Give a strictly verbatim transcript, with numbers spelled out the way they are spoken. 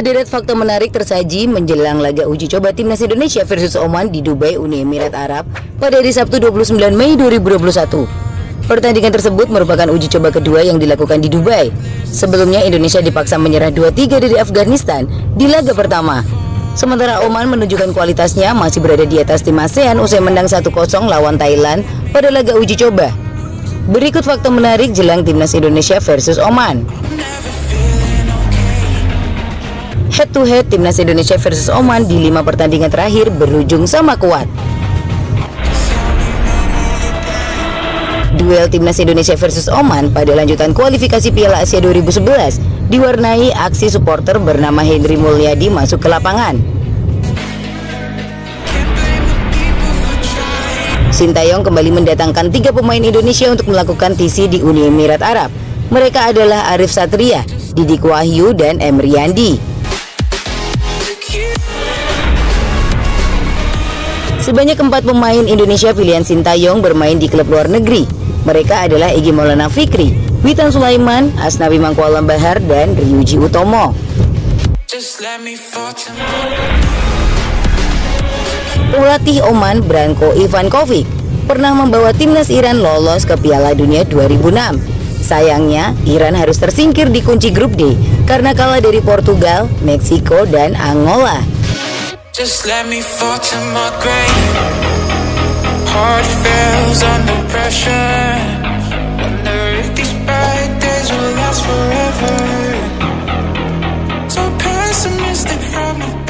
Sederet fakta menarik tersaji menjelang laga uji coba timnas Indonesia versus Oman di Dubai, Uni Emirat Arab pada hari Sabtu dua puluh sembilan Mei dua ribu dua puluh satu. Pertandingan tersebut merupakan uji coba kedua yang dilakukan di Dubai. Sebelumnya Indonesia dipaksa menyerah dua tiga dari Afghanistan di laga pertama. Sementara Oman menunjukkan kualitasnya masih berada di atas tim ASEAN usai menang satu kosong lawan Thailand pada laga uji coba. Berikut fakta menarik jelang timnas Indonesia versus Oman. Head to head timnas Indonesia versus Oman di lima pertandingan terakhir berujung sama kuat. Duel timnas Indonesia versus Oman pada lanjutan kualifikasi Piala Asia dua ribu sebelas diwarnai aksi supporter bernama Henry Mulyadi masuk ke lapangan. Sintayong kembali mendatangkan tiga pemain Indonesia untuk melakukan T C di Uni Emirat Arab. Mereka adalah Arif Satria, Didik Wahyu, dan Emri Yandi. Sebanyak empat pemain Indonesia pilihan Sintayong bermain di klub luar negeri. Mereka adalah Egy Maulana Fikri, Witan Sulaiman, Asnawi Mangkualam Bahar, dan Ryuji Utomo. Pelatih Oman Branko Ivankovic pernah membawa timnas Iran lolos ke Piala Dunia dua ribu enam. Sayangnya, Iran harus tersingkir di kunci grup D karena kalah dari Portugal, Meksiko, dan Angola. Just let me fall to my grave. Heart fails under pressure. Wonder if these bad days will last forever. So pessimistic from the